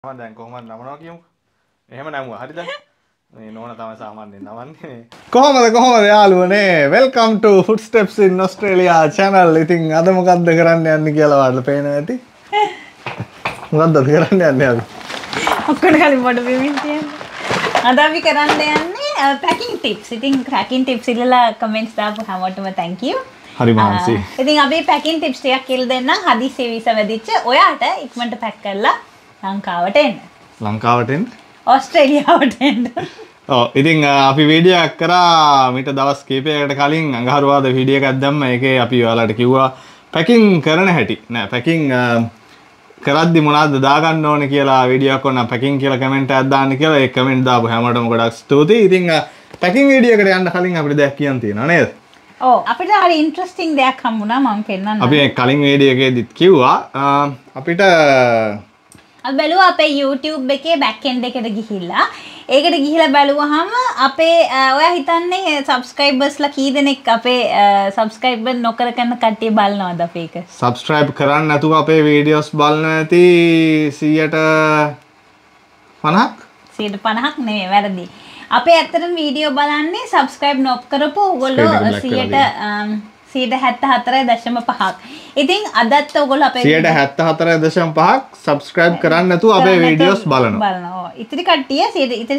මම දැන් කොහොමද නමනවා කියමුකෝ. එහෙම නමුවා. හරිද? මේ නෝන තමයි සාමාන්‍යයෙන් නමන්නේ. කොහොමද යාළුවනේ? Welcome to Footsteps in Australia channel. ඉතින් අද මොකද්ද කරන්න යන්නේ කියලා ඔයාලට පේනවා ඇති. මොකද්ද කරන්න යන්නේ අද? ඔක්කොම කලින් බඩ බිමින් තියන්නේ. අද අපි කරන්න යන්නේ packing tips. ඉතින් packing tips ඉල්ලලා comments දාපු හැමෝටම thank you. හරි මහන්සි. ඉතින් අපි packing tips ටිකක් කියලා දෙන්නම්. හදිස්සිය වීසා වැදිච්ච ඔයාට ඉක්මනට pack කරලා ලංකාවට එන්න. ලංකාවට එන්න? ඕස්ට්‍රේලියාවට එන්න. ඔව් ඉතින් අපි වීඩියෝ එකක් කරා මීට දවස් කීපයකට කලින් අඟහරුවාද වීඩියෝ එකක් දැම්ම. ඒකේ අපි ඔයාලට කිව්වා පැකින් කරන හැටි. නෑ පැකින් කරද්දි මොනවද දාගන්න ඕනේ කියලා වීඩියෝ එකක් කරනවා. පැකින් කියලා කමෙන්ට් එකක් දාන්න කියලා. ඒ කමෙන්ට් දාපු හැමෝටම ගොඩක් ස්තුතියි. ඉතින් පැකින් වීඩියෝ එකට යන්න කලින් අපිට දෙයක් කියන්න තියෙනවා නේද? ඔව් අපිට හරි ඉන්ට්‍රස්ටිං දෙයක් හම්බුණා මම පෙන්නන්නම්. අපි කලින් වීඩියෝ එකේදීත් කිව්වා අපිට අපි බැලුවා අපේ YouTube එකේ back end එකට ගිහිල්ලා. ඒකට ගිහිල්ලා බැලුවාම අපේ ඔයා හිතන්නේ subscribersලා කී දෙනෙක් අපේ subscriber නොකර කරන කට්ටිය බලනවද අපේ එක? subscribe කරන්න නැතුව අපේ videos බලන ඇති 50ක් 50ක් නෙමෙයි වැරදි. අපේ ඇත්තටම වීඩියෝ බලන්නේ subscribe නොකරපු ඔයගොල්ලෝ 174.5ක්. ඉතින් අදත් ඔයගොල්ලෝ අපේ 174.5ක් subscribe කරන්න නැතුව අපේ videos බලනවා. ඉතිරි කට්ටිය ඉතිරි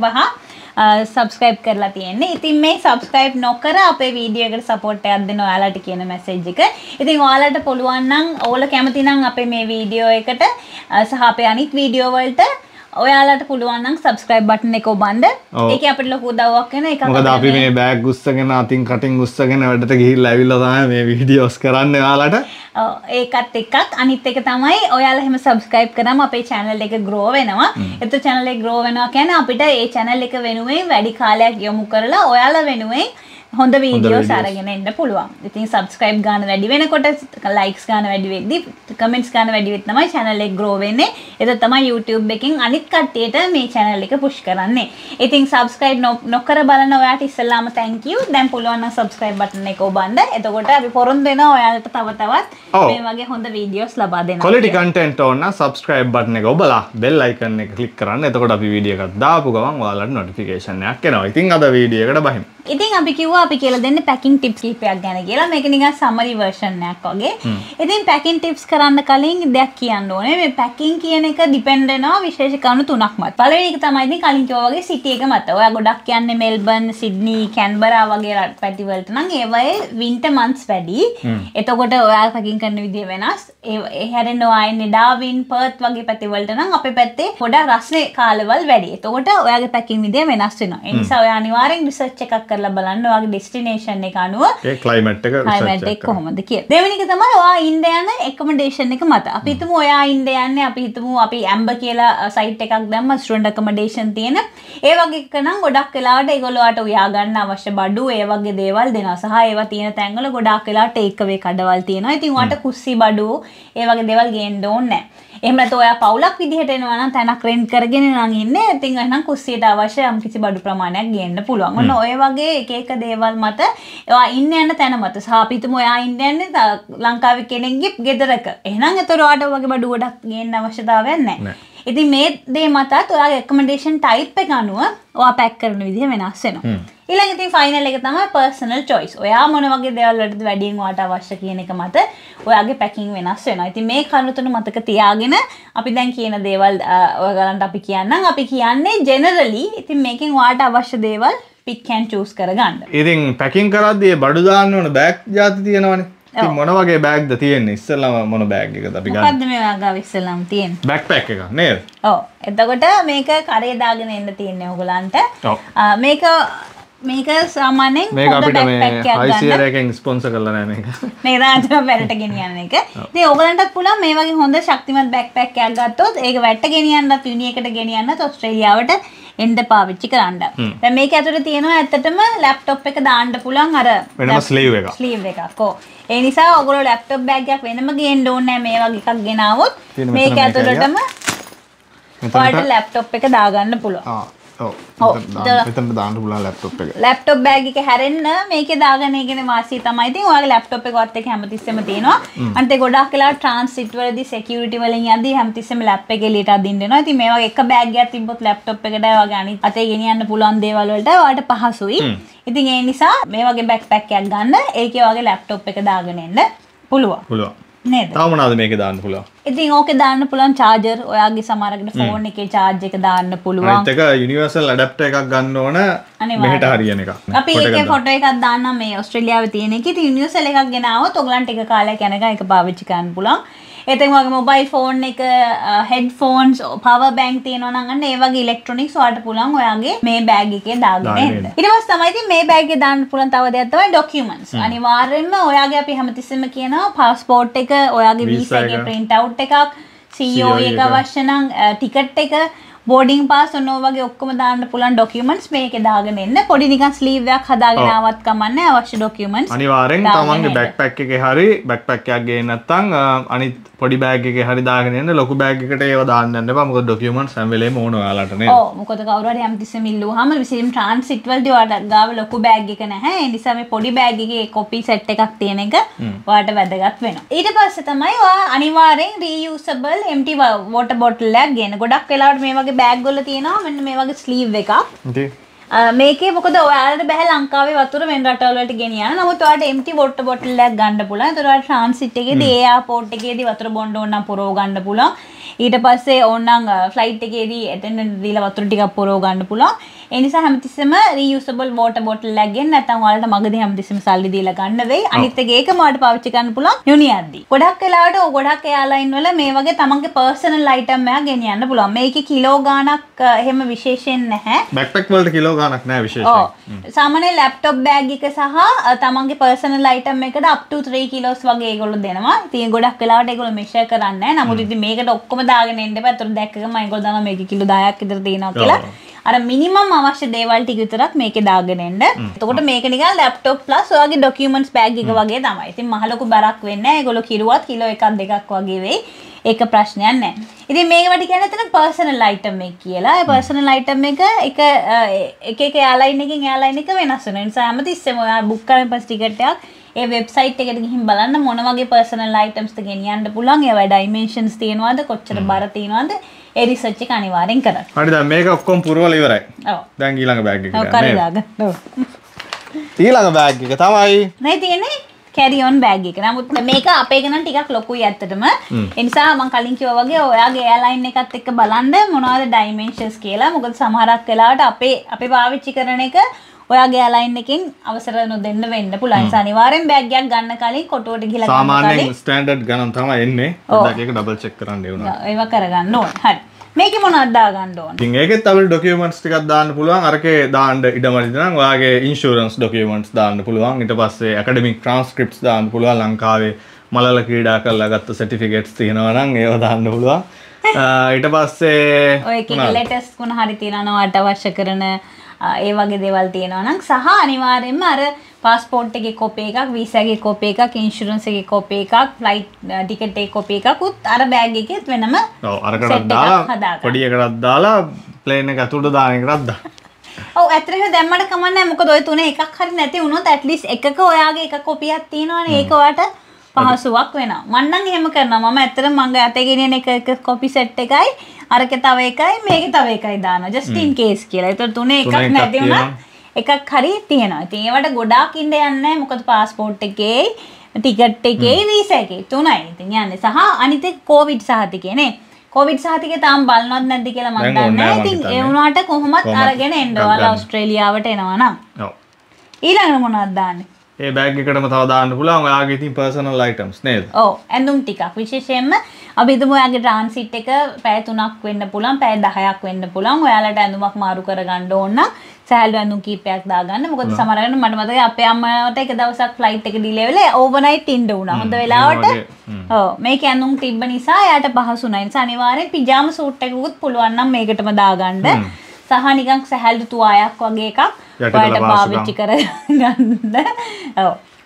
125 subscribe කරලා තියෙන්නේ. ඉතින් මේ subscribe නොකර අපේ වීඩියෝ එකට support එකක් දෙන ඔයාලට කියන message එක. ඉතින් ඔයාලට පුළුවන් නම් ඔයාලා කැමති නම් අපේ මේ වීඩියෝ එකට සහ අපේ අනිත් වීඩියෝ වලට ඔයාලට පුළුවන් නම් subscribe button එක ඔබන්න. ඒකේ අපිට ලොකු උදව්වක් වෙන එකක්. මොකද අපි මේ බෑග් උස්සගෙන අතින් කටින් උස්සගෙන වැඩට ගිහිල්ලා ඇවිල්ලා තමයි මේ වීඩියෝස් කරන්නේ ඔයාලට. ඒකත් එකක්. අනිත් එක තමයි ඔයාලා එහෙම subscribe කරාම අපේ channel එක grow වෙනවා. ඒත් channel එක grow වෙනවා කියන්නේ අපිට ඒ channel එක වෙනුවෙන් වැඩි කාලයක් යොමු කරලා ඔයාලා වෙනුවෙන් හොඳ වීඩියෝස් අරගෙන එන්න පුළුවන්. ඉතින් subscribe ගන්න වැඩි වෙනකොට likes ගන්න වැඩි වෙද්දි comments ගන්න වැඩි වෙද්දි තමයි channel එක grow වෙන්නේ. ඒක තමයි YouTube එකෙන් අනිත් කට්ටියට මේ channel එක push කරන්නේ. ඉතින් subscribe නොකර බලන ඔයාට ඉස්සෙල්ලාම thank you. දැන් පුළුවන් නම් subscribe button එක ඔබන්න. එතකොට අපි පොරොන්දු වෙනවා ඔයාලට තව තවත් මේ වගේ හොඳ වීඩියෝස් ලබා දෙන්න. quality content ඕන නම් subscribe button එක ඔබලා bell icon එක click කරන්න. එතකොට අපි වීඩියෝ එකක් දාපු ගමන් ඔයාලට notification එකක් එනවා. ඉතින් අද වීඩියෝ එකට බහිමු. ඉතින් අපි කිව්වා අපි කියලා දෙන්නේ packing tips කීපයක් ගැන කියලා. මේක නිකන් summary version එකක් වගේ. ඉතින් packing tips කරන්න කලින් දෙයක් කියන්න ඕනේ. මේ packing කියන එක depend වෙනවා විශේෂ කරුණු තුනක් මත. පළවෙනි එක තමයි ඉතින් කලින් කිව්වා වගේ city එක මත. ඔයා ගොඩක් යන්නේ මෙල්බර්න්, සිඩ්නි, කැන්බරා වගේ පැති වලට නම් ඒවයේ winter months වැඩි. එතකොට ඔයා packing කරන විදිය වෙනස්. ඒ හැරෙන්න ඔයා ඉන්නේ ඩාවින්, පර්ත් වගේ පැති වලට නම් අපේ පැත්තේ ගොඩක් රස්නේ කාලවල වැඩි. එතකොට ඔයාගේ packing විදිය වෙනස් වෙනවා. ඒ නිසා ඔයා අනිවාර්යෙන් research එකක් කරලා බලන්න ඔයාගේ destination එක අනුව ඒ climate එක කොහොමද කියලා. දෙවෙනි එක තමයි ඔයා ඉන්න යන accommodation එක මත. අපි හිතමු ඔයා ඉන්න යන්නේ අපි හිතමු අපි Amber කියලා site එකක් දැම්ම student accommodation තියෙන. ඒ වගේ එක නම් ගොඩක් වෙලාවට ඒගොල්ලෝ ආට උයා ගන්න අවශ්‍ය බඩු ඒ වගේ දේවල් දෙනවා. සහ ඒවා තියෙන තැන්වල ගොඩක් වෙලාවට take away කඩවල් තියෙනවා. ඉතින් ඔයාට කුස්සි බඩු ඒ වගේ දේවල් ගේන්න ඕනේ නැහැ. එහෙම නැත්නම් ඔයා පවුලක් විදිහට එනවා නම් තැනක් රෙන්ට් කරගෙන නම් ඉන්නේ. ඉතින් එහෙනම් කුස්සියට අවශ්‍ය යම් කිසි බඩු ප්‍රමාණයක් ගේන්න පුළුවන්. ඔන්න ඔය වගේ එක එක දේවල් මත ඔයා ඉන්න යන තැන මත සහ අපි හිතමු ඔයා ඉන්න යන්නේ ලංකාවේ කෙනෙක්ගේ ගෙදරක. එහෙනම් ඒතර ඔයාට වගේ බඩු ගොඩක් ගේන්න අවශ්‍යතාවයක් නැහැ. ඉතින් මේ දේ මතත් ඔයාගේ accommodation type එක අනුව ඔයා pack කරන විදිහ වෙනස් වෙනවා. ඊළඟ ඉතින් ෆයිනල් එක තමයි personal choice. ඔයා මොන වගේ දේවල් වලටද වැඩියෙන් ඔයාට අවශ්‍ය කියන එක මත ඔයාගේ packing වෙනස් වෙනවා. ඉතින් මේ කරුණු තුන මතක තියාගෙන අපි දැන් කියන දේවල් ඔයගලන්ට අපි කියන්නම්. අපි කියන්නේ generally ඉතින් මේකෙන් ඔයාට අවශ්‍ය දේවල් pick and choose කරගන්න. ඉතින් packing කරද්දී බඩු දාන්න ඕන බෑග් જાති තියෙනවනේ. ඉතින් මොන වගේ බෑග්ද තියෙන්නේ? ඉස්සෙල්ලාම මොන බෑග් එකද අපි ගන්න? මොකද්ද මේ වගේ ඉස්සෙල්ලාම තියෙන්නේ? backpack එකක් නේද? ඔව්. එතකොට මේක කරේ දාගෙන එන්න තියෙන්නේ ඔයගලන්ට. මේක සාමාන්‍යයෙන් මේක අපිට මේ හයිසියර් එකෙන් ස්පොන්සර් කරලා නැහැ මේක. මේ රාජ්‍ය බැලට ගෙනියන්න එක. ඉතින් ඔයගලන්ටත් පුළුවන් මේ වගේ හොඳ ශක්තිමත් බෑක්පැක් එකක් ගත්තොත් ඒක වැට්ට ගෙනියන්නත් යුනියකට ගෙනියන්නත් ඕස්ට්‍රේලියාවට එන්න පාවිච්චි කරන්න. දැන් මේක ඇතුලේ තියෙනවා ඇත්තටම ලැප්ටොප් එක දාන්න පුළුවන් අර වෙනම ස්ලීව් එකක්. ස්ලීව් එකක්. ඔව්. ඒ නිසා ඔයගොල්ලෝ ලැප්ටොප් බෑග් එකක් වෙනම ගේන්න ඕනේ නැහැ මේ වගේ එකක් ගෙනාවොත් මේක ඇතුළටම ඔයාලට ලැප්ටොප් එක දාගන්න පුළුවන්. මෙතනට දාන්න පුළුවන් ලැප්ටොප් එක. ලැප්ටොප් බෑග් එක හැරෙන්න මේකේ දාගෙන ඉගෙන වාසිය තමයි. ඉතින් ඔයාගේ ලැප්ටොප් එකවත් එක්ක හැමතිස්සෙම තියෙනවා. අනිත් ඒ ගොඩක් වෙලා ට්‍රාන්සිට් වලදී සිකියුරිටි වලින් යද්දී හැමතිස්සෙම ලැප් එක එළියට අදින්න වෙනවා. ඉතින් මේ වගේ එක බෑග් එකක් තිබ්බොත් ලැප්ටොප් එකට වගේ අනිත් අතේ ගෙනියන්න පුළුවන් දේවල් වලට ඔයාලට පහසුයි. ඉතින් ඒ නිසා මේ වගේ බෑග්පැක් එකක් ගන්න. ඒකේ වගේ ලැප්ටොප් එක දාගෙන එන්න පුළුවන්. පුළුවන්. නේද? තව මොනවද මේකේ දාන්න පුළුවන්? ඉතින් ඕකේ දාන්න පුළුවන් චාර්ජර්. ඔයාගේ සමහරකට ෆෝන් එකේ චාර්ජ් එක දාන්න පුළුවන්. අනිත් එක යුනිවර්සල් ඇඩැප්ටර් එකක් ගන්න ඕන මෙහෙට හරියන එකක්. අපි ඒකේ ෆොටෝ එකක් දාන්නම් මේ ඕස්ට්‍රේලියාවේ තියෙන එක. ඉතින් යුනිවර්සල් එකක් ගෙනාවොත් ඔයගලන්ට එක කාලයක් යනකම් ඒක පාවිච්චි කරන්න පුළුවන්. ඒතෙන් වගේ මොබයිල් ෆෝන් එක හෙඩ්ෆෝන්ස් පවර් බැංක් තියෙනවා නම් අන්න ඒ වගේ ඉලෙක්ට්‍රොනික්ස් ඔයාලට පුළුවන් ඔයාගේ මේ බෑග් එකේ දාගෙන එන්න. ඊට පස්සේ තමයි ඉතින් මේ බෑග් එකේ දාන්න පුළුවන් තව දෙයක් තමයි ඩොකියුමන්ට්ස්. අනිවාර්යෙන්ම ඔයාගේ අපි හැමතිස්සෙම කියනවා පාස්පෝර්ට් එක, ඔයාගේ වීසා එකේ print out එකක්, COE එක අවශ්‍ය නම් ටිකට් එක, බෝඩිං පාස් ඔන්න ඔය වගේ ඔක්කොම දාන්න පුළුවන් ඩොකියුමන්ට්ස් මේකේ දාගෙන එන්න. පොඩි නිකන් ස්ලීව් එකක් හදාගෙන ආවත් කමන්නේ අවශ්‍ය ඩොකියුමන්ට්ස්. අනිවාර්යෙන් තමන්ගේ බෑග්පැක් එකේ හරි බෑග්පැක් එකක් ගේන්න නැත්නම් අනිත් පොඩි බෑග් එකේ හරි දාගෙන යන්න. ලොකු බෑග් එකට ඒව දාන්න යන්න එපා. මොකද ඩොකියුමන්ට්ස් හැම වෙලේම ඕන ඔයාලට නේද? ඔව් මොකද කවුරු හරි හැමතිස්සෙම ඉල්ලුවාම විශේෂයෙන් ට්‍රාන්සිට් වලදී ඔයාලට ගාව ලොකු බෑග් එක නැහැ. ඒ නිසා මේ පොඩි බෑග් එකේ කොපි සෙට් එකක් තියෙන එක ඔයාලට වැදගත් වෙනවා. ඊට පස්සේ තමයි ඔයා අනිවාර්යෙන් reusable empty water bottle එකක් ගේන්න. ගොඩක් වෙලාවට මේ වගේ බෑග් වල තියෙනවා මෙන්න මේ වගේ ස්ලීව් එකක්. මේකේ මොකද ඔයාලට බෑ ලංකාවේ වතුර වෙන රටවල් වලට ගෙනියන්න. නමුත් ඔයාලට empty water bottle එකක් ගන්න පුළුවන්. ඒතර ඔයාලට ට්‍රාන්සිට් එකේදී එයාපෝට් එකේදී වතුර බොන්න ඕන නම් පුරව ගන්න පුළුවන්. ඊට පස්සේ ඕනනම් ෆ්ලයිට් එකේදී එතන දීලා වතුර ටිකක් පුරව ගන්න පුළුවන්. ඒ නිසා හැමතිස්සෙම reusable water bottle එකක් ගෙන්න නැත්නම් ඔයාලට මගදී හැමතිස්සෙම සල්ලි දීලා ගන්න වෙයි. අනිත් එක ඒකම ඔයාලට පාවිච්චි කරන්න පුළුවන් යුනියද්දී. ගොඩක් වෙලාවට ගොඩක් එයාලයින් වල මේ වගේ තමන්ගේ personal item එකක් ගෙනියන්න පුළුවන්. මේකේ කිලෝ ගාණක් එහෙම විශේෂයෙන් නැහැ. බෑග්පැක් වලට කිලෝ ගාණක් නැහැ විශේෂයෙන්. සාමාන්‍ය ලැප්ටොප් බෑග් එක සහ තමන්ගේ personal item එකට up to 3 kilos වගේ ඒගොල්ලෝ දෙනවා. ඉතින් ගොඩක් වෙලාවට ඒගොල්ලෝ measure කරන්නේ නැහැ. නමුත් ඉතින් මේකට ඔක්කොම දාගෙන එන්න එපා. ඒතර දැක්කම ඒගොල්ලෝ දන්නවා මේකේ කිලෝ 10ක් විතර තියෙනවා කියලා. අර මිනිමම් අවශ්‍ය දේවල් ටික විතරක් මේකේ දාගෙන එන්න. එතකොට මේක නිකන් ලැප්ටොප් ප්ලස් ඔයාගේ ડોකියුමන්ට්ස් බෑග් එක වගේ තමයි. ඉතින් මහ ලොකු බරක් වෙන්නේ නැහැ. ඒගොල්ලෝ කිරුවත් කිලෝ එකක් දෙකක් වගේ වෙයි. ඒක ප්‍රශ්නයක් නැහැ. ඉතින් මේකට කියන්නේ එතන personal item එක කියලා. ඒ personal item එක එක එයාලයින් එකකින් එයාලයින් එක වෙනස් වෙනවා. ඒ නිසා හැමතිස්සෙම ඔයා බුක් කරන පස්සේ ටිකට් එකක් ඒ වෙබ්සයිට් එකට ගිහින් බලන්න මොන වගේ personal items ද ගෙනියන්න පුළුවන්. ඒවා dimensions තියෙනවද, කොච්චර බර තියෙනවද? ඒ රිසර්ච් එක අනිවාර්යෙන් කරන්න. හරි දැන් මේක ඔක්කොම පුරවලා ඉවරයි. ඔව්. දැන් ඊළඟ බෑග් එක ඔව් කරේ දාගන්න. ඔව්. ඊළඟ බෑග් එක තමයි මේ තියෙන්නේ carry on bag එක. නමුත් මේක අපේ ගණන් ටිකක් ලොකුයි ඇත්තටම. ඒ නිසා මම කලින් කිව්වා වගේ ඔයාගේ airline එකත් එක්ක බලන්න මොනවද dimensions කියලා. මොකද සමහරක් වෙලාවට අපේ පාවිච්චි කරන එක ඔයාගේ airline එකෙන් අවසර නොදෙන්න වෙන්න පුළුවන්. ඒ නිසා අනිවාර්යෙන් බෑග් එකක් ගන්න කලින් කොටුවට ගිහලා ගන්න කලින් සාමාන්‍යයෙන් ස්ටෑන්ඩඩ් ගණන් තමයි එන්නේ. ඒකට ඒක ඩබල් චෙක් කරන්න ඕන. ඒව කරගන්න ඕන. හරි. මේකේ මොනවද දාගන්න ඕන? ඉතින් ඒකෙත් අපිට ඩොකියුමන්ට්ස් ටිකක් දාන්න පුළුවන්. අරකේ දාන්න ඉඩමරිද නම් ඔයාගේ ඉන්ෂුරන්ස් ඩොකියුමන්ට්ස් දාන්න පුළුවන්. ඊට පස්සේ ඇකඩමික් ට්‍රාන්ස්ක්‍රිප්ට්ස් දාන්න පුළුවන්. ලංකාවේ මලල ක්‍රීඩා කරලා ගත්ත සර්ටිෆිකේට්ස් තියෙනවා නම් ඒව දාන්න පුළුවන්. ඊට පස්සේ ඔය එකේ ලෙටර්ස් මොන හරි තියෙනවා වට අවශ්‍ය කරන ඒ වගේ දේවල් තියෙනවා නම් සහ අනිවාර්යයෙන්ම අර පාස්පෝර්ට් එකේ කොපි එකක්, වීසා එකේ කොපි එකක්, ඉන්ෂුරන්ස් එකේ කොපි එකක්, ෆ්ලයිට් ටිකට් එකේ කොපි එකක් උත් අර බෑග් එකෙත් වෙනම ඔව් අරකටත් දාලා පොඩි එකටත් දාලා ප්ලේන් එක ඇතුළට දාන එකටත් දාන්න. ඔව් ඇත්තටම දැම්මට කමක් නැහැ. මොකද ඔය තුනේ එකක් හරි නැති වුණොත් at least එකක ඔයාගේ එක කොපියක් තියෙනවනේ. ඒක ඔයාට පහසුවක් වෙනවා. මම නම් එහෙම කරනවා. මම ඇත්තටම මගේ අතේ ගෙනියන එක කොපි සෙට් එකයි අරකේ තව එකයි මේකේ තව එකයි දානවා. just in case කියලා. ඒතර තුනේ එකක් නැති වුණා එකක් හරි තියෙනවා. ඉතින් ඒවට ගොඩාක් ඉන්න යන්නේ නැහැ. මොකද පාස්පෝර්ට් එකේ, ටිකට් එකේ, වීසා එකේ තුනයි. ඉතින් යන්නේ. සහ අනිත් එක කොවිඩ් සහතිකේ නේ. කොවිඩ් සහතිකේ තාම බලනවද නැද්ද කියලා මම දන්නේ නැහැ. ඉතින් ඒ වුණාට කොහොමත් අරගෙන එන්න ඔයාලා ඕස්ට්‍රේලියාවට එනවා නම්. ඔව්. ඊළඟට මොනවද දාන්නේ? ඒ බෑග් එකටම තව දාන්න පුළුවන් ඔයාගේ ඉතින් personal items නේද? ඔව් ඇඳුම් ටිකක් විශේෂයෙන්ම අපි හිතමු ඔයාගේ ට්‍රාන්සිට් එක පැය 3ක් වෙන්න පුළුවන්, පැය 10ක් වෙන්න පුළුවන්. ඔයාලට ඇඳුමක් මාරු කරගන්න ඕන නම් සෑහළු ඇඳුම් කීපයක් දාගන්න. මොකද සමහර වෙලාවට මට මතකයි අපේ අම්මට එක දවසක් ෆ්ලයිට් එක ඩිලේ වෙලා ඕවර්නයිට් ඉන්න වුණා. හොඳ වෙලාවට ඔව් මේක ඇඳුම් තිබ්බ නිසා එයාට පහසුණා. ඒ නිසා අනිවාර්යෙන් පිජාම සූට් එකකුත් පුළුවන් නම් මේකටම දාගන්න. සහ නිකන් සෑහළු තුවායක් වගේ එකක් ඔයාලට පාවිච්චි කරගන්න. ඔව්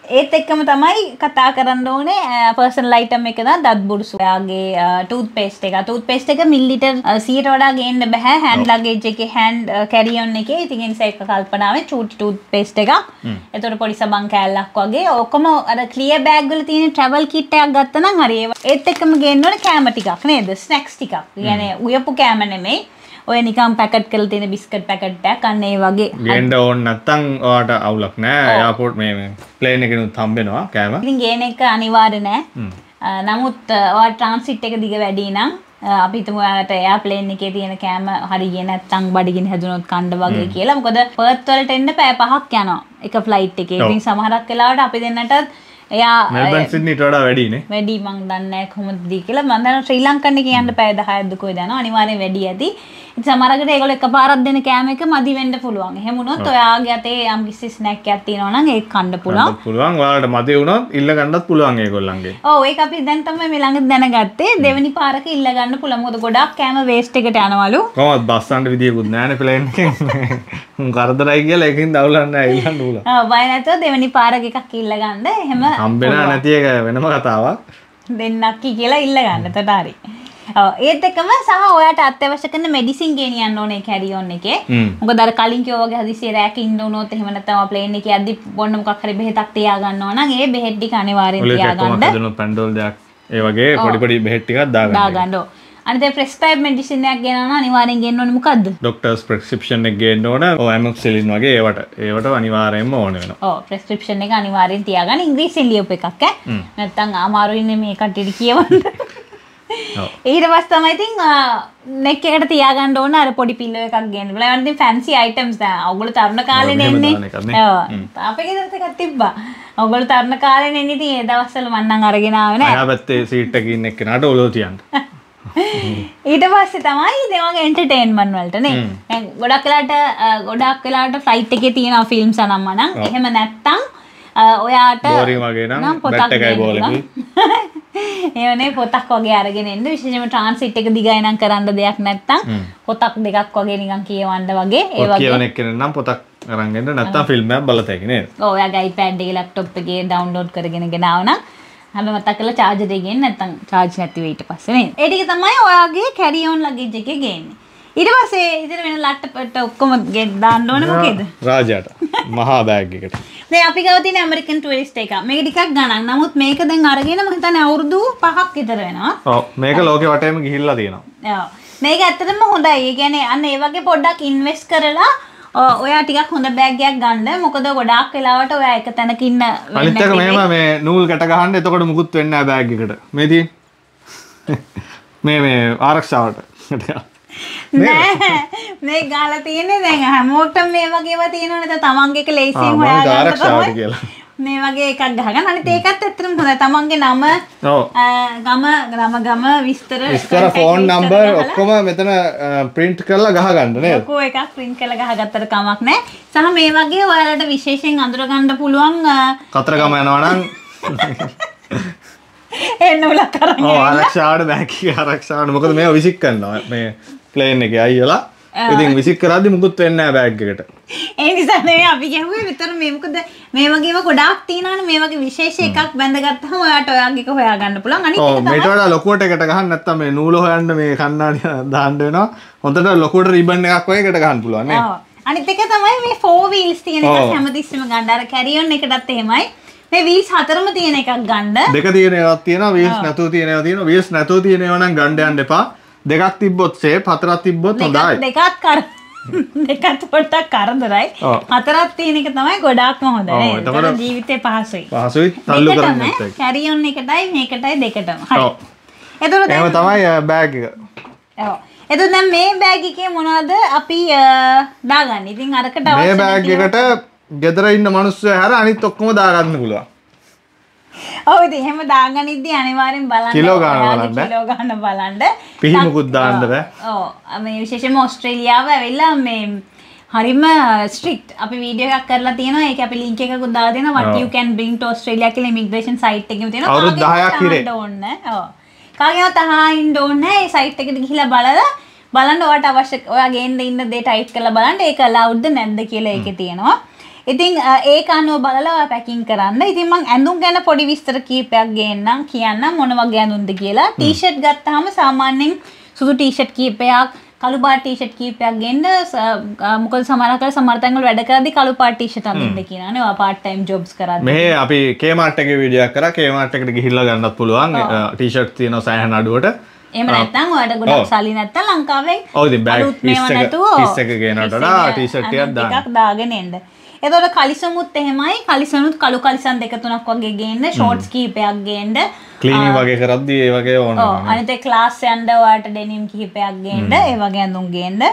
ඒත් එක්කම තමයි කතා කරන්න ඕනේ පර්සනල් අයිටම් එක දා දත් බුරුසු. ඔයාගේ ටූත් පේස්ට් එක. ටූත් පේස්ට් එක මිලිලිටර් 100ට වඩා ගේන්න බෑ හෑන්ඩ් ලගේජ් එකේ හෑන්ඩ් කැරි ඔන් එකේ. ඉතින් ඒ නිසා ඒක කල්පනාවෙන් චූටි ටූත් පේස්ට් එකක්. එතකොට පොඩි සබන් කෑල්ලක් වගේ ඔක්කොම අර ක්ලියර් බෑග් වල තියෙන ට්‍රැවල් කිට් එකක් ගත්තා නම් හරි. ඒත් එක්කම ගේන්න ඕනේ කෑම ටිකක් නේද? ස්නැක්ස් ටිකක්. කියන්නේ උයපු කෑම නෙමෙයි. ඔය නිකම් පැකට් කරලා තියෙන බිස්කට් පැකට් එකක් අන්න ඒ වගේ ගේන්න ඕන නැත්තම් ඔයාට අවුලක් නෑ. එයාපෝට් මේ ප්ලේන් එකෙනුත් හම්බෙනවා කෑම. ඉතින් ගේන එක අනිවාර්ය නෑ. නමුත් ඔයාට ට්‍රාන්සිට් එක දිග වැඩි නම් අපි හිතමු ඔයාලට එයාප්ලේන් එකේ තියෙන කෑම හරි ගියේ නැත්තම් බඩගිනි හැදුනොත් කන්න වගේ කියලා. මොකද පර්ත් වලට එන්න පැය 5ක් යනවා එක ෆ්ලයිට් එකේ. ඉතින් සමහරක් වෙලාවට අපි දෙන්නට එයා මෙල්බන් සිඩ්නිට වඩා වැඩිනේ. වැඩි මං දන්නේ නැහැ කොහොමද දී කියලා. මම දන්නවා ශ්‍රී ලංකන් එකේ යන්න පැය 10ක්ද කොහෙද යනවා. අනිවාර්යෙන් වැඩි ඇති. ඉතින් සමහරකට ඒගොල්ලෝ එකපාරක් දෙන කෑම එක මදි වෙන්න පුළුවන්. එහෙම වුණොත් ඔයාගේ අතේ යම් කිසි ස්නැක් එකක් තියෙනවා නම් ඒක කන්න පුළුවන්. පුළුවන්. ඔයාලට මදි වුණොත් ඉල්ල ගන්නත් පුළුවන් ඒගොල්ලන්ගේ. ඔව් ඒක අපි දැන් තමයි මේ ළඟ දැනගත්තේ. දෙවෙනි පාරක ඉල්ල ගන්න පුළුවන්. මොකද ගොඩක් කෑම වේස්ට් එකට යනවලු. කොහොමද බස් යන්න විදියකුත් නැහැනේ ප්ලේන් එකෙන්. උන් කරදරයි කියලා එකකින් දවුලන්නේ නැහැ ඉල්ලන්න පුළුවන්. ඔව් බය නැතුව දෙවෙනි පාරක එකක් ඉල්ල ගන්න. එහෙම හම්බෙනා නැති එක වෙනම කතාවක්. දෙන්නක් කියලා ඉල්ල ගන්න. එතකොට හරි. ඒත් එක්කම සහ ඔයාට අත්‍යවශ්‍ය කරන මෙඩිසින් ගෙනියන්න ඕනේ කැරි ඔන් එකේ. මොකද අර කලින් කිව්වා වගේ හදිසියෙ රැක ඉන්න උනොත් එහෙම නැත්නම් ප්ලේන් එකේ යද්දි බොන්න මොකක් හරි බෙහෙතක් තියා ගන්නවා නම් ඒ බෙහෙත් ටික අනිවාර්යෙන් තියාගන්න. ඔලේ පැන්ඩෝල් දෙයක් ඒ වගේ පොඩි පොඩි බෙහෙත් ටිකක් දාගන්න. අනිත් ඒ ප්‍රෙස්ක්‍රයිබ් මෙඩිසින් එකක් ගෙනනවා අනිවාර්යෙන් ගෙන්න ඕනේ මොකද්ද? ડોක්ටර්ස් ප්‍රෙස්ක්‍රිප්ෂන් එක ගේන්න ඕන. ඔය ඇමොක්සිලින් වගේ ඒවට අනිවාර්යෙන්ම ඕන වෙනවා. ඔව් ප්‍රෙස්ක්‍රිප්ෂන් එක අනිවාර්යෙන් තියාගන්න. ඉංග්‍රීසියෙන් ලියපු එකක් ඈ. නැත්නම් අමාරුයිනේ මේ කට්ටියට කියවන්න. ඊට පස්සේ තමයි ඉතින් නෙක් එකට තියාගන්න ඕන අර පොඩි පිල්ලෝ එකක් ගේන්න. බලන්න ඉතින් ෆැන්සි අයිටම්ස් දැන් ඔයගොල්ලෝ තරුණ කාලේනේ එන්නේ. ඔව්. අපේ ගෙදරත් එකක් තිබ්බා. ඔයගොල්ලෝ තරුණ කාලේනේ එන්නේ ඉතින් ඒ දවස්වල මම නම් අරගෙන ආවේ නෑ. එහා පැත්තේ සීට් එකේ ඉන්න එක්කනට ඔලුව තියන්න. ඊට පස්සේ තමයි ඉතින් වගේ එන්ටර්ටේන්මන්ට් වලට නේ. දැන් ගොඩක් වෙලාවට ෆ්ලයිට් එකේ තියෙන ෆිල්ම්ස් අනම්ම නම් එහෙම නැත්තම් ඔයාට බෝරින් වගේ නම් බැට් එකයි බෝලෙකුයි. ඒවනේ පොතක් වගේ අරගෙන එන්න විශේෂයෙන්ම ට්‍රාන්සිට් එක දිගයි නම් කරන්න දෙයක් නැත්තම් පොතක් දෙකක් වගේ නිකන් කියවන්න වගේ ඒ වගේ කියවන එක්කෙනෙක් නම් පොතක් අරන් එන්න නැත්තම් ෆිල්ම් එකක් බලත හැකි නේද? ඔව් ඔයාගේ iPad එකේ ලැප්ටොප් එකේ ඩවුන්ලෝඩ් කරගෙන ගෙනාව නම් හැම මතක් කරලා චාර්ජර් එකේ ගෙන්න නැත්තම් චාර්ජ් නැති වෙයි ඊට පස්සේ නේද? ඒ ටික තමයි ඔයාගේ කැරි ඔන් ලගේජ් එකේ ගේන්නේ. ඊට පස්සේ ඉතින් වෙන ලැප්ටොප් ඔක්කොම දාන්න ඕනේ මොකේද? රාජාට මහා බෑග් එකට. දැන් අපි ගාව තියෙන ඇමරිකන් ටුරිස්ට් එක. මේක ටිකක් ගණන්. නමුත් මේක දැන් අරගෙන මම හිතන්නේ අවුරුදු 5ක් විතර වෙනවා. ඔව් මේක ලෝකෙ වටේම ගිහිල්ලා තියෙනවා. ඔව්. මේක ඇත්තටම හොඳයි. ඒ කියන්නේ අන්න ඒ වගේ පොඩ්ඩක් ඉන්වෙස්ට් කරලා ඔයා ටිකක් හොඳ බෑග් එකක් ගන්න. මොකද ගොඩාක් වෙලාවට ඔයා එක තැනක ඉන්න අනිත් එක මෙහෙම මේ නූල් ගැට ගහන්න එතකොට මුකුත් වෙන්නේ නැහැ බෑග් එකට. මේ තියෙන්නේ මේ ආරක්ෂාවට. නෑ මේ ගාලා තියෙන්නේ දැන් හැමෝටම මේ වගේව තියෙනවනේ දැන් තමන්ගේ එක ලේසියෙන් හොයාගන්න තමයි මේ වගේ එකක් ගහගන්න. අනිත් ඒකත් ඇත්තටම හොඳයි. තමන්ගේ නම ගම විස්තර ෆෝන් නම්බර් ඔක්කොම මෙතන print කරලා ගහගන්න නේද? ඔක්කොම එකක් print කරලා ගහගත්තට කමක් නෑ. සහ මේ වගේ ඔයාලට විශේෂයෙන් අඳුර ගන්න පුළුවන් කතරගම යනවා නම් එන්න උලක් කරන් ඔව් ආරක්ෂාවට බෑග් ආරක්ෂාවට මොකද මේව විසික් කරනවා මේ ප්ලේන් එකේ අයියලා ඉතින් විසික් කරද්දි මුකුත් වෙන්නේ නැහැ බෑග් එකට. ඒ නිසා නෙවෙයි අපි ගැහුවේ විතර මේ මොකද මේ වගේම ගොඩාක් තියෙනවානේ මේ වගේ විශේෂ එකක් බැඳගත්තාම ඔයාට ඔයාගේ එක හොයාගන්න පුළුවන්. අනිත් එක තමයි මේට වඩා ලොකුවට එකට ගහන්න නැත්තම් මේ නූල හොයන්න මේ කන්නාඩිය දාන්න වෙනවා. හොඳට ලොකුවට රිබන් එකක් වගේ එකට ගහන්න පුළුවන් නේ. ඔව්. අනිත් එක තමයි මේ 4 wheels තියෙන එක හැමතිස්සෙම ගන්න. අර carry on එකටත් එහෙමයි. මේ wheels හතරම තියෙන එකක් ගන්න. දෙක තියෙන ඒවාක් තියෙනවා wheels නැතුව තියෙන ඒවා තියෙනවා. wheels නැතුව තියෙන ඒවා නම් ගන්න යන්න එපා. දෙකක් තිබ්බොත් සේප් හතරක් තිබ්බොත් හොඳයි. දෙකත් පොඩ්ඩක් කරදරයි. හතරක් තියෙන එක තමයි ගොඩාක්ම හොඳ නේ. ඒක ජීවිතේ පහසුයි. පහසුයි තල්ලු කරන්න නැත්නම්. carry on එකටයි මේකටයි දෙකටම. හරි. එතකොට එහෙම තමයි බෑග් එක. ඔව්. එතකොට දැන් මේ බෑග් එකේ මොනවද අපි දාගන්නේ? ඉතින් අරකට අවශ්‍ය මේ බෑග් එකට ගෙදර ඉන්න මිනිස්සු හැර අනිත් ඔක්කොම දාගන්න පුළුවන්. ඔව් ඉතින් එහෙම දාගනිද්දී අනිවාර්යෙන් බලන්න කිලෝ ගන්න බලන්න. පිහිමුකුත් දාන්න බෑ. ඔව් මේ විශේෂයෙන්ම ඕස්ට්‍රේලියාව ඇවිල්ලා මේ හරිම ස්ට්‍රික්ට්. අපි වීඩියෝ එකක් කරලා තියෙනවා. ඒක අපි ලින්ක් එකකුත් දාලා දෙනවා. what you can bring to Australia කියලා ඉමිග්‍රේෂන් සයිට් එකේම තියෙනවා. අවුරුදු 10ක් ඉරේ. ඔව්. කාගෙවත් අහින්න ඕනේ නැහැ. ඒ සයිට් එකට ගිහිල්ලා බලන්න ඔයාට අවශ්‍ය ඔයා ගේන්න ඉන්න දේ ටයිප් කරලා බලන්න ඒක allowedද නැද්ද කියලා ඒකේ තියෙනවා. ඉතින් ඒක අනුව බලලා ඔයා පැකින් කරන්න. ඉතින් මම ඇඳුම් ගැන පොඩි විස්තර කීපයක් ගේන්නම් කියන්නම් මොන වගේ ඇඳුම්ද කියලා. ටී-ෂර්ට් ගත්තාම සාමාන්‍යයෙන් සුදු ටී-ෂර්ට් කීපයක් කළු පාට ටී-ෂර්ට් කීපයක් ගේන්න. මොකද සමහර තැන්වල වැඩ කරද්දි කළු පාට ටී-ෂර්ට් අඳින්න කියනවානේ. ඔයා part time jobs කරද්දි. මේ අපි Kmart එකේ වීඩියෝ එකක් කරා. Kmart එකට ගිහිල්ලා ගන්නත් පුළුවන්. ටී-ෂර්ට් තියෙනවා සෑහෙන අඩුවට. එහෙම නැත්නම් ඔයාලට ගොඩක් සල්ලි නැත්නම් ලංකාවෙන් ඔව් ඉතින් බෑග් 30 එක ගේනට වඩා ටී-ෂර්ට් එකක් දාගෙන එන්න. එතකොට කලිසමුත් එහෙමයි. කලිසමුත් කළු කලිසම් දෙක තුනක් වගේ ගේන්න. ෂෝට්ස් කීපයක් ගේන්න. ක්ලීනින් වගේ කරද්දී ඒ වගේ ඕන. ඔව් අනිත් ඒ ක්ලාස් යන්න ඔයාලට ඩෙනිම් කිහිපයක් ගේන්න. ඒ වගේ ඇඳුම් ගේන්න.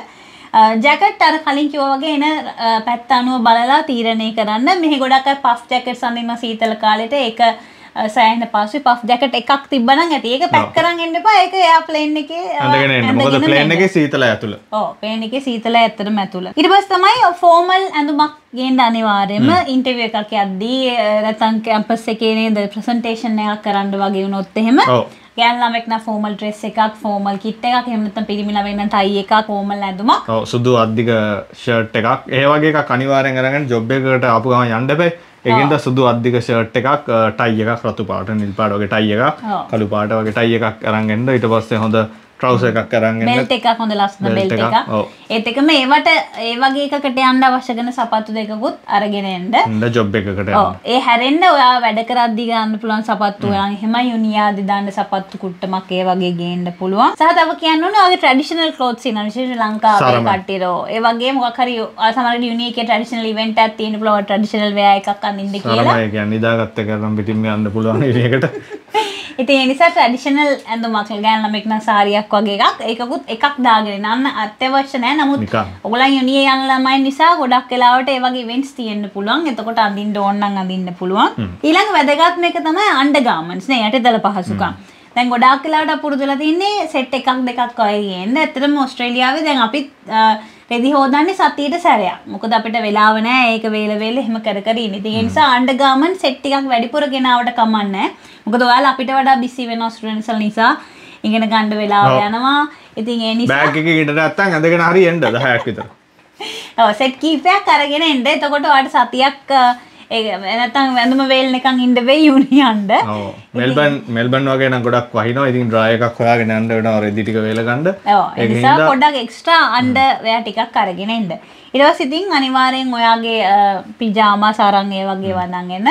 ජැකට් අර කලින් කිව්වා වගේ එන පැත්ත අනුව බලලා තීරණය කරන්න. මෙහි ගොඩක් අය පෆ් ජැකට්ස් අඳිනවා සීතල කාලෙට. ඒක සෑහෙන පස්සේ පෆ් ජැකට් එකක් තිබ්බනම් ඇති. ඒක පැක් කරන් එන්න එපා. ඒක එයාප්ලේන් එකේ අඳගෙන එන්න. මොකද ප්ලේන් එකේ සීතල ඇතුළ. ඔව් ප්ලේන් එකේ සීතල ඇත්තටම ඇතුළ. ඊට පස්සේ තමයි ෆෝමල් ඇඳුමක් ගේන්න අනිවාර්යයෙන්ම ඉන්ටර්විව් එකක් යද්දී නැත්නම් කැම්පස් එකේ නේද ප්‍රසන්ටේෂන් එකක් කරන්න වගේ වුණොත් එහෙම ගෑනු ළමෙක් නම් ෆෝමල් ඩ්‍රෙස් එකක් ෆෝමල් කිට් එකක් එහෙම නැත්නම් පිරිමි ළමෙක් නම් ටයි එකක් ෆෝමල් ඇඳුමක්. ඔව් සුදු අද්දික ෂර්ට් එකක්. ඒ වගේ එකක් අනිවාර්යෙන් අරගෙන ජොබ් එකකට ආපු ගමන් යන්න එපා. ඒකෙන්ද සුදු අද්දික ෂර්ට් එකක් ටයි එකක් රතු පාට නිල් පාට වගේ ටයි එකක් කළු පාට වගේ ටයි එකක් අරන් එන්න. ඊට පස්සේ හොඳ ට්‍රවුසර් එකක් අරන් එන්න. බෙල්ට් එකක් හොඳ ලස්සන බෙල්ට් එකක්. ඒත් එකම ඒවට ඒ වගේ එකකට යන්න අවශ්‍ය කරන සපත්තු දෙකකුත් අරගෙන එන්න. හොඳ ජොබ් එකකට යන්න. ඔව් ඒ හැරෙන්න ඔයා වැඩ කරද්දී ගන්න පුළුවන් සපත්තු ඔයා එහෙමයි යුනියාදි දාන්න සපත්තු කුට්ටමක් ඒ වගේ ගේන්න පුළුවන්. සහ තව කියන්න ඕනේ ඔයගේ ට්‍රැඩිෂනල් ක්ලොත්ස් ඉන්න විශේෂ ලංකාවේ කට්ටියෝ ඒ වගේ මොකක් හරි සමහරවිට යුනික් ට්‍රැඩිෂනල් ඉවෙන්ට් එකක් තියෙන පුළුවන් ට්‍රැඩිෂනල් වෙයා එකක් අඳින්න කියලා. සරමයි කියන්නේ නිදාගත්ත කරන් පිටින්ම යන්න පුළුවන් ඒකට. ඉතින් ඒ නිසා ට්‍රැඩිෂනල් ඇඳුමක් ගෑනු ළමෙක් නම් සාරියක් වගේ එකක් ඒකකුත් එකක් දාගෙන යන්න අත්‍යවශ්‍ය නැහැ. නමුත් ඔයගොල්ලන් යුනියේ යන ළමයි නිසා ගොඩක් වෙලාවට ඒ වගේ ඉවෙන්ට්ස් තියෙන්න පුළුවන්. එතකොට අඳින්න ඕන නම් අඳින්න පුළුවන්. ඊළඟ වැදගත්ම එක තමයි අන්ඩර්ගාමන්ට්ස් නේ යටිදල පහසුකම්. දැන් ගොඩාක් වෙලාවට පුරුදුලා තින්නේ සෙට් එකක් දෙකක් වගේ ගේන්න. ඇත්තටම ඕස්ට්‍රේලියාවේ දැන් අපිත් රෙදි හොදන්නේ සතියට සැරයක්. මොකද අපිට වෙලාව නැහැ. ඒක වේල එහෙම කර කර ඉන්නේ. ඉතින් ඒ නිසා අන්ඩර්ගාමන්ට් සෙට් ටිකක් වැඩිපුර ගෙනාවට කමක් නැහැ. මොකද ඔයාලා අපිට වඩා බිසි වෙන ස්ටුඩන්ට්ස් නිසා ඉගෙන ගන්න වෙලාව යනවා. ඉතින් ඒ නිසා බෑග් එකේ ඉඳලා නැත්තම් ඇඳගෙන හරි එන්න 10ක් විතර. ඔව් සෙට් කීපයක් අරගෙන එන්න. එතකොට ඔයාලට සතියක් නැත්තම් වැඳුම වේල් නිකන් ඉන්න වෙයි යුනියන්ද. ඔව් මෙල්බන් වගේ නම් ගොඩක් වහිනවා. ඉතින් ඩ්‍රයි එකක් හොයාගෙන යන්න වෙනවා රෙදි ටික වේල ගන්න. ඔව් ඒ නිසා පොඩ්ඩක් එක්ස්ට්‍රා අන්ඩර් වෙයා ටිකක් අරගෙන එන්න. ඊට පස්සේ ඉතින් අනිවාර්යෙන් ඔයාගේ පිජාමා සරන් ඒ වගේ වඳන් එන්න.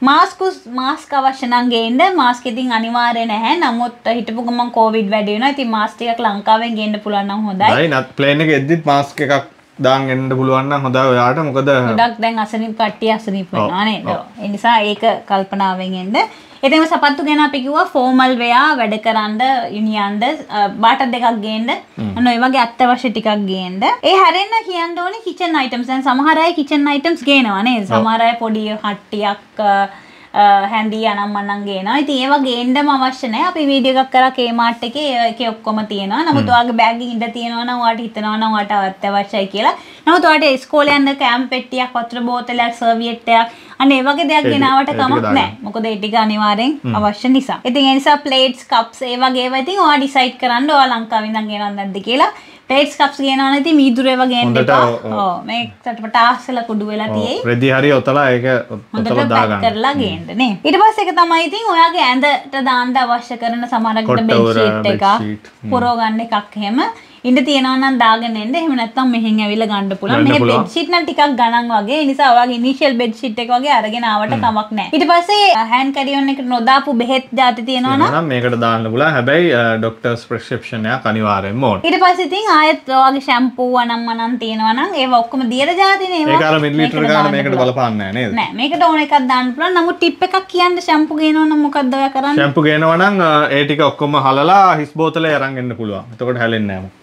මාස්ක් අවශ්‍ය නම් ගේන්න. මාස්ක් ඉතින් අනිවාර්ය නැහැ. නමුත් හිටපු ගමන් කොවිඩ් වැඩි වෙනවා. ඉතින් මාස්ක් ටිකක් ලංකාවෙන් ගේන්න පුළුවන් නම් හොඳයි. හරි නත් ප්ලේන් එකේ එද්දිත් මාස්ක් එකක් දාන් එන්න පුළුවන් නම් හොඳයි ඔයාට. මොකද ගොඩක් දැන් අසනීප කට්ටිය අසනීප වෙනවා නේද? ඒ නිසා ඒක කල්පනාවෙන් එන්න. එතෙම සපත්තු ගැන අපි කිව්වා ෆෝමල් වෙයා වැඩ කරන්න යුනියන්ද බාට දෙකක් ගේන්න. අන්න ඔය වගේ අත්‍යවශ්‍ය ටිකක් ගේන්න. ඒ හැරෙන්න කියන්න ඕනේ කිචන් අයිටම්ස්. දැන් සමහර අය කිචන් අයිටම්ස් ගේනවා නේද? සමහර අය පොඩි හට්ටියක් හැන්ඩි අනම්මනම් ගේනවා. ඉතින් ඒවා ගේන්නම අවශ්‍ය නැහැ. අපි වීඩියෝ එකක් කරා Kmart එකේ ඒකේ ඔක්කොම තියෙනවා. නමුත් ඔයාගේ බෑග් එකේ ඉඳ තියෙනවා නම් ඔයාට හිතනවා නම් ඔයාට අත්‍යවශ්‍යයි කියලා. නමුත් ඔයාට ඉස්කෝලේ යන්න කෑම පෙට්ටියක්, වතුර බෝතලයක්, සර්වියට් එකක් අන්න ඒ වගේ දෙයක් ගෙනාවට කමක් නැහැ. මොකද ඒ ටික අනිවාර්යෙන් අවශ්‍ය නිසා. ඉතින් ඒ නිසා ප්ලේට්ස්, කප්ස් ඒ වගේ ඒවා ඉතින් ඔයා ඩිසයිඩ් කරන්න ඔයා ලංකාවේ ඉඳන් ගෙනවද නැද්ද කියලා. ප්ලේට්ස් කප්ස් ගෙනවන ඉතින් මීදුරේ වගේ එන්න එපා. ඔව් මේ චටපට ආස්සලා කුඩු වෙලා තියෙයි. රෙදි හරි ඔතලා ඒක ඔතලා දාගන්න. කරලා ගේන්න නේ. ඊට පස්සේ එක තමයි ඉතින් ඔයාගේ ඇඳට දාන්න අවශ්‍ය කරන සමහරකට බෙඩ් ෂීට් එකක්, පුරව ගන්න එකක් එහෙම ඉන්න තියෙනවා නම් දාගෙන එන්න. එහෙම නැත්නම් මෙහෙන් ඇවිල්ලා ගන්න පුළුවන්. මේ බෙඩ් ෂීට් නම් ටිකක් ගණන් වගේ. ඒ නිසා ඔයාගේ ඉනිෂියල් බෙඩ් ෂීට් එක වගේ අරගෙන ආවට කමක් නැහැ. ඊට පස්සේ හෑන්ඩ් කැරියොන් එකට නොදාපු බෙහෙත් ಜಾති තියෙනවා නම් මේකට දාන්න පුළුවන්. හැබැයි ડોක්ටර්ස් ප්‍රෙස්ක්‍රිප්ෂන් එකක් අනිවාර්යෙන්ම ඕන. ඊට පස්සේ ඉතින් ආයෙත් ඔයාගේ ෂැම්පූ අනම්මනම් තියෙනවා නම් ඒවා ඔක්කොම දියර ಜಾතිනේ ඒවා. ඒක අර මිලිලිටර ගාන මේකට බලපාන්නේ නැහැ නේද? නෑ මේකට ඕන එකක් දාන්න පුළුවන්. නමුත් ටිප් එකක් කියන්න ෂැම්පූ ගේනවා නම් මොකක්ද ඔයා කරන්නේ? ෂැම්පූ ගේනවා නම් ඒ ටික ඔක්කොම හලලා හිස් බෝතලේ අරන් එන්න පුළුවන්. එතකොට හැලෙන්නේ නැහැ.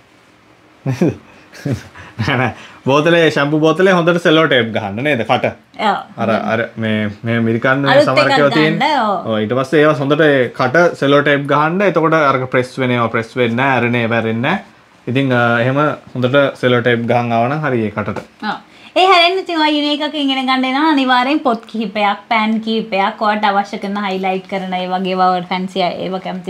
නෑ බෝතලේ ෂැම්පු බෝතලේ හොඳට සෙලෝ ටේප් ගහන්න නේද කට. අර මේ මිරිකන්න සමහරකව තියෙන. ඔව් ඊට පස්සේ ඒවා හොඳට කට සෙලෝ ටේප් ගහන්න. එතකොට අර ප්‍රෙස් වෙනවා ප්‍රෙස් වෙන්නේ නැහැ අරනේ වැරෙන්නේ නැහැ. ඉතින් එහෙම හොඳට සෙලෝ ටේප් ගහන් ආව නම් හරි ඒ කටට. ඔව් ඒ හැරෙන්න ඉතින් ඔය යුනික් එකක ඉගෙන ගන්න එනවා අනිවාර්යෙන් පොත් කිහිපයක් පෑන් කිහිපයක් ඔයාලට අවශ්‍ය කරන හයිලයිට් කරන ඒ වගේ ඒවා ෆැන්සි ඒවා කැමති නම්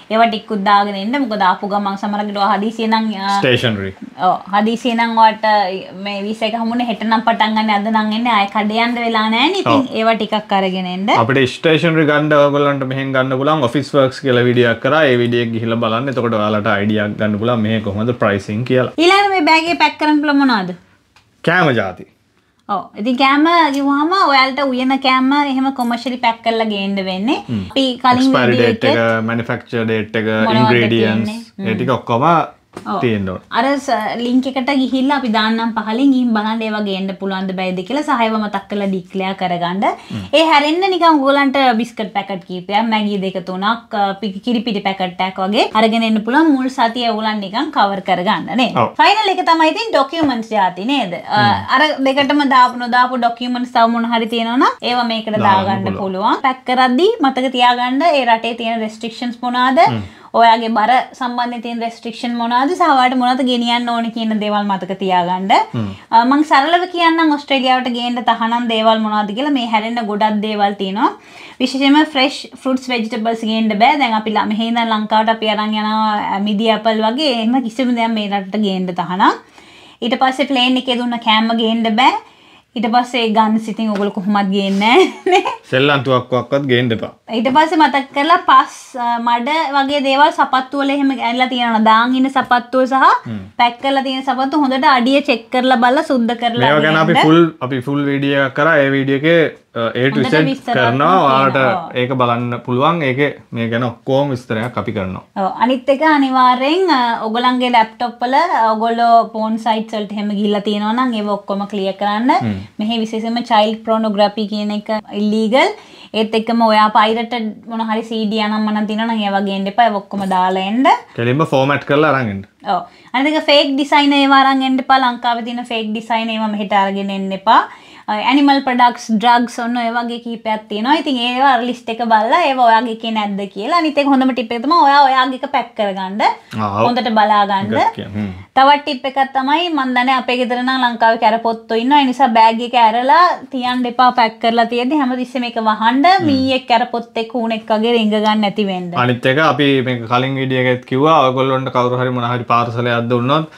ඒවා ටිකක් දාගෙන එන්න. මොකද ආපු ගමන් සමහරකට හදිසියෙ නම් ස්ටේෂනරි. ඔව් හදිසියෙ නම් වට මේ වීසා එක හමුනේ හෙට නම් පටන් ගන්න අද නම් එන්නේ ආයෙ කඩේ යන්න වෙලා නැහැ නේ. ඉතින් ඒවා ටිකක් අරගෙන එන්න. අපිට ස්ටේෂනරි ගන්න ඔයගොල්ලන්ට මෙහෙන් ගන්න පුළුවන් ඔෆිස් වර්ක්ස් කියලා වීඩියෝ එකක් කරා. ඒ වීඩියෝ එක ගිහිල්ලා බලන්න. එතකොට ඔයාලට අයිඩියා එකක් ගන්න පුළුවන් මෙහෙ කොහොමද ප්‍රයිසින් කියලා. ඊළඟ මේ බෑග් එක පැක් කරන්න පුළුවන් මොනවද? කෑම ಜಾති. ඔව් ඉතින් කෑම කිව්වහම ඔයාලට උයන කෑම එහෙම කොමර්ෂියලි පැක් කරලා ගේන්න වෙන්නේ. අපි කලින් වීඩියෝ එකේ manufacture date එක ingredients ඒ ටික ඔක්කොම තියෙන්න ඕන. අර ලින්ක් එකට ගිහිල්ලා අපි දාන්නම් පහලින් ගිහින් බලන්න ඒවා ගේන්න පුළුවන්ද බැයිද කියලා සහයව මතක් කරලා ඩික්ලෙයාර් කරගන්න. ඒ හැරෙන්න නිකන් ඔයගොල්ලන්ට බිස්කට් පැකට් කීපයක්, මැගි දෙක තුනක්, කිරි පිටි පැකට් එකක් වගේ අරගෙන එන්න පුළුවන් මුල් සතිය ඔයගොල්ලන් නිකන් කවර් කරගන්න නේද? ෆයිනල් එක තමයි ඉතින් ඩොකියුමන්ට්ස් જાති නේද? අර දෙකටම දාපු ඩොකියුමන්ට්ස් තව මොන හරි තියෙනවා නම් ඒවා මේකට දාගන්න පුළුවන්. පැක් කරද්දී මතක තියාගන්න ඒ රටේ තියෙන රෙස්ට්‍රික්ෂන්ස් මොනවාද? ඔයාගේ බර සම්බන්ධයෙන් තියෙන රෙස්ට්‍රික්ෂන් මොනවාද? සහ ඔයාලට මොනවද ගෙනියන්න ඕනේ කියන දේවල් මතක තියාගන්න. මම සරලව කියන්නම් ඕස්ට්‍රේලියාවට ගේන්න තහනම් දේවල් මොනවද කියලා. මේ හැරෙන්න ගොඩක් දේවල් තියෙනවා. විශේෂයෙන්ම ෆ්‍රෙෂ් ෆෘට්ස් වෙජිටබල්ස් ගේන්න බෑ. දැන් අපි මෙහේ ඉඳන් ලංකාවට අපි අරන් යනවා මිදි ඇපල් වගේ එහෙම කිසිම දෙයක් මේ රටට ගේන්න තහනම්. ඊට පස්සේ ප්ලේන් එකේ දුන්න කෑම ගේන්න බෑ. ඊට පස්සේ ගන්ස් ඉතින් ඔයගොල්ලෝ කොහොමද ගේන්නේ නැහැ. සෙල්ලම් තුවක්කුවක්වත් ගේන්න එපා. ඊට පස්සේ මතක් කරලා පස් මඩ වගේ දේවල් සපත්තු වල එහෙම ඇනලා තියෙනවා. දාන් ඉන්න සපත්තුව සහ පැක් කරලා තියෙන සපත්තු හොඳට අඩිය චෙක් කරලා බලලා සුද්ධ කරලා මේවා ගැන අපි ෆුල් වීඩියෝ එකක් කරා. ඒ වීඩියෝ එකේ A to Z කරනවා. ඔයාලට ඒක බලන්න පුළුවන්. ඒකේ මේ ගැන ඔක්කොම විස්තරයක් අපි කරනවා. ඔව් අනිත් එක අනිවාර්යෙන් ඔයගොල්ලන්ගේ ලැප්ටොප් වල ඔයගොල්ලෝ ෆෝන් සයිට්ස් වලට එහෙම ගිහිල්ලා තියෙනවා නම් ඒව ඔක්කොම ක්ලියර් කරන්න. මෙහි විශේෂයෙන්ම child pornography කියන එක illegal. ඒත් එක්කම ඔයා පයිරටඩ් මොන හරි CD යනම් මනම් තියෙනවා නම් ඒවා ගේන්න එපා. ඒක ඔක්කොම දාලා එන්න. කෙලින්ම ෆෝමැට් කරලා අරන් එන්න. ඔව්. අනිත් එක ෆේක් ඩිසයින් ඒවා අරන් එන්න එපා. ලංකාවේ තියෙන ෆේක් ඩිසයින් ඒවා මෙහෙට අරගෙන එන්න එපා. ඇනිමල් ප්‍රොඩක්ට්ස් ඩ්‍රග්ස් ඔන්න ඔය වගේ කීපයක් තියෙනවා. ඉතින් ඒවා අර ලිස්ට් එක බලලා ඒවා ඔයාගේ එකේ නැද්ද කියලා. අනිත් එක හොඳම ටිප් එක තමයි ඔයාගේ එක පැක් කරගන්න. හොඳට බලා ගන්න. තවත් ටිප් එකක් තමයි මම දන්නේ අපේ ගෙදර නම් ලංකාවේ කැරපොත්තෝ ඉන්නවා. ඒ නිසා බෑග් එක ඇරලා තියන්න එපා. පැක් කරලා තියෙද්දි හැමතිස්සෙම මේක වහන්න මීයක් කැරපොත්තෙක් කූණෙක් වගේ රිංග ගන්න නැති වෙන්න. අනිත් එක අපි මේක කලින් වීඩියෝ එකෙත් කිව්වා ඔයගොල්ලොන්ට කවුරු හරි මොන හරි පාර්සලයක් දුන්නොත්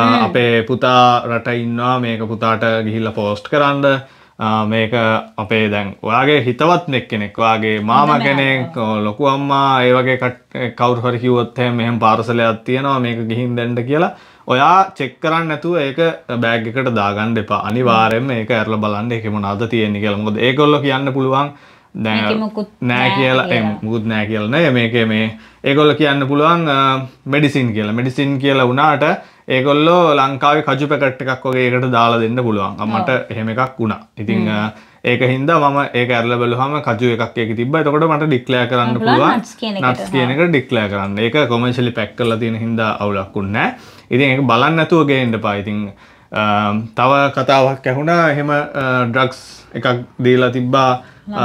අපේ පුතා රට ඉන්නවා මේක පුතාට ගිහිල්ලා පෝස්ට් කරන්න. මේක අපේ දැන් ඔයාගේ හිතවත් කෙනෙක් ඔයාගේ මාමා කෙනෙක් ලොකු අම්මා ඒ වගේ කවුරු හරි කිව්වොත් එහෙම පාර්සලයක් තියෙනවා මේක ගිහින් දෙන්න කියලා ඔයා චෙක් කරන්න නැතුව ඒක බෑග් එකට දාගන්න එපා. අනිවාර්යයෙන්ම ඒක අරලා බලන්න ඒකේ මොනවද තියෙන්නේ කියලා. මොකද ඒගොල්ලෝ කියන්න පුළුවන් දැන් නෑ කියලා මුකුත් නෑ කියලා නෑ මේකේ මේ ඒගොල්ලෝ කියන්න පුළුවන් මෙඩිසින් කියලා. මෙඩිසින් කියලා වුණාට ඒගොල්ලෝ ලංකාවේ කජු පැකට් එකක් වගේ ඒකට දාලා දෙන්න පුළුවන්. මට එහෙම එකක් වුණා. ඉතින් ඒක හින්දා මම ඒක ඇරලා බලුවාම කජු එකක් ඒකේ තිබ්බා. එතකොට මට ඩික්ලෙයාර් කරන්න පුළුවන්. නට්ස් කියන එක ඩික්ලෙයාර් කරන්න. ඒක කොමර්ෂියලි පැක් කරලා තියෙන හින්දා අවුලක් උන්නේ නැහැ. ඉතින් ඒක බලන්න නැතුව ගේන්න එපා. ඉතින් තව කතාවක් ඇහුණා එහෙම ඩ්‍රග්ස් එකක් දීලා තිබ්බා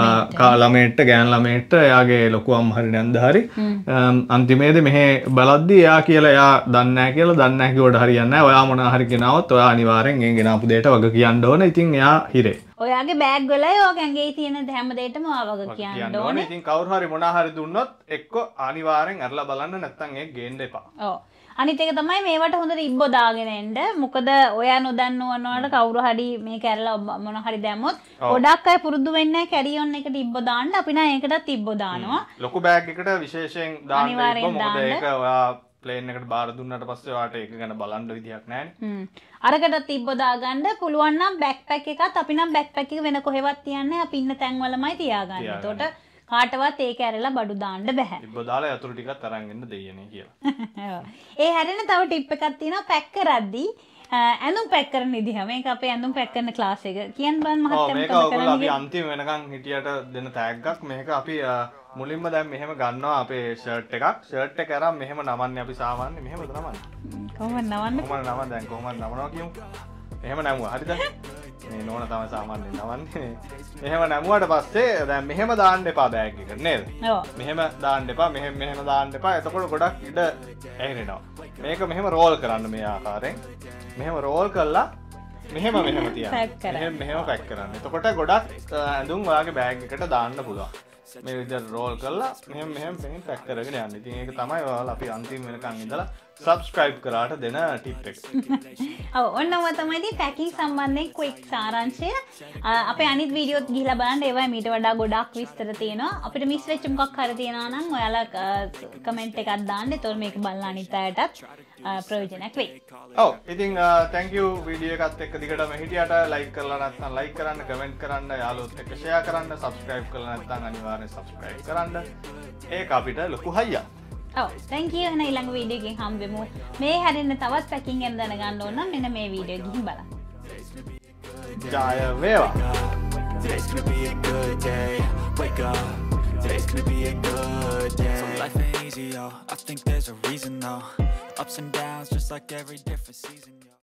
ළමයට ගෑන් ළමයට එයාගේ ලොකු අම්මා හරි නැන්ද හරි අන්තිමේදී මෙහෙ බලද්දි එයා කියලා එයා දන්නේ නැහැ කියලා දන්නේ නැහැ කිව්වට හරියන්නේ නැහැ. ඔයා මොනවා හරි ගෙනාවොත් ඔයා අනිවාර්යෙන් ඒ ගෙනාපු දෙයට වග කියන්න ඕන. ඉතින් එයා හිරේ. ඔයාගේ බෑග් වලයි ඔය ගඟේ තියෙන හැම දෙයකම ඔයා වග කියන්න ඕනේ. ඉතින් කවුරු හරි මොනවා හරි දුන්නොත් එක්ක අනිවාර්යෙන් අරලා බලන්න නැත්නම් ඒක ගේන්න එපා. ඔව්. අනිත් එක තමයි මේවට හොඳට ඉබ්බෝ දාගෙන එන්න. මොකද ඔයා නොදන්නවනවට කවුරු හරි මේක ඇරලා මොන හරි දැම්මොත් ගොඩක් අය පුරුදු වෙන්නේ නැහැ කැරි ඔන් එකට ඉබ්බෝ දාන්න. අපි නම් ඒකටත් ඉබ්බෝ දානවා. ලොකු බෑග් එකට විශේෂයෙන් දාන්න ඉබ්බෝ. මොකද ඒක ඔයා ප්ලේන් එකට බාර දුන්නාට පස්සේ ඔයාට ඒක ගැන බලන්න විදියක් නැහැ. අරකටත් ඉබ්බෝ දාගන්න පුළුවන් නම් බෑක්පැක් එකත් අපි නම් බෑක්පැක් එක වෙන කොහෙවත් තියන්නේ අපි ඉන්න තැන්වලමයි තියාගන්නේ. එතකොට කාටවත් ඒක ඇරලා බඩු දාන්න බෑ. ඉබ්බෝ දාලා යතුරු ටිකක් අරන් එන්න දෙයියනේ කියලා. ඒ හැරෙන තව ටිප් එකක් තියෙනවා පැක් කරද්දී ඇඳුම් පැක් කරන විදිහ. මේක අපේ ඇඳුම් පැක් කරන ක්ලාස් එක. කියන්න බලන්න මහත්තයා මේක ඔයගොල්ලෝ අපි අන්තිම වෙනකන් හිටියට දෙන තෑග්ගක්. මේක අපි මුලින්ම දැන් මෙහෙම ගන්නවා අපේ ෂර්ට් එකක්. ෂර්ට් එක අරන් මෙහෙම නමන්නේ අපි සාමාන්‍යයෙන් මෙහෙමද නමන්නේ? කොහොමද නමන්නේ? කොහොමද නමන්නේ? දැන් කොහොමද නමනවා කියමු. එහෙම නැමුවා. හරිද? මේ නෝන තමයි සාමාන්‍යයෙන් නමන්නේ. එහෙම නැමුවාට පස්සේ දැන් මෙහෙම දාන්න එපා බෑග් එකට නේද? ඔව්. මෙහෙම දාන්න එපා. මෙහෙම දාන්න එපා. එතකොට ගොඩක් ඉඩ ඇහෙනවා. මේක මෙහෙම රෝල් කරන්න මේ ආකාරයෙන්. මෙහෙම රෝල් කරලා මෙහෙම තියන්න. මෙහෙම පැක් කරන්න. එතකොට ගොඩක් ඇඳුම් ඔයාගේ බෑග් එකට දාන්න පුළුවන්. මේ විදිහට රෝල් කරලා මෙහෙම මේක පැක් කරගෙන යන්න. ඉතින් ඒක තමයි ඔයාලා අපි අන්තිම වෙනකන් ඉඳලා subscribe කරාට දෙන ටිප් එක. ඔව් ඔන්නම තමයි ඉතින් පැකින් සම්බන්ධයෙන් ක්වික් සාරාංශය. අපේ අනිත් වීඩියෝත් ගිහිලා බලන්න ඒවා මීට වඩා ගොඩාක් විස්තර තියෙනවා. අපිට මිස් වෙච්ච මොකක් හරි තියෙනවා නම් ඔයාලා කමෙන්ට් එකක් දාන්න. ඒතකොට මේක බලලා අනිත් අයටත් ප්‍රයෝජනක් වෙයි. ඔව් ඉතින් thank you වීඩියෝ එකත් එක්ක දිගටම හිටියට like කරලා නැත්නම් like කරන්න, comment කරන්න, යාළුවොත් එක්ක share කරන්න, subscribe කරලා නැත්නම් අනිවාර්යෙන් subscribe කරන්න. ඒක අපිට ලොකු හයියක්. ඔව් thank you. එහෙනම් ඊළඟ වීඩියෝ එකෙන් හම්බෙමු. මේ හැරෙන්න තවත් පැකින් ගැන දැනගන්න ඕන නම් මෙන්න මේ වීඩියෝ ගිහින් බලන්න. ජය වේවා. Today's gonna be a good day. Wake up. Today's gonna be a good day. So life ain't easy, yo. I think there's a reason though. Ups and downs, just like every different season.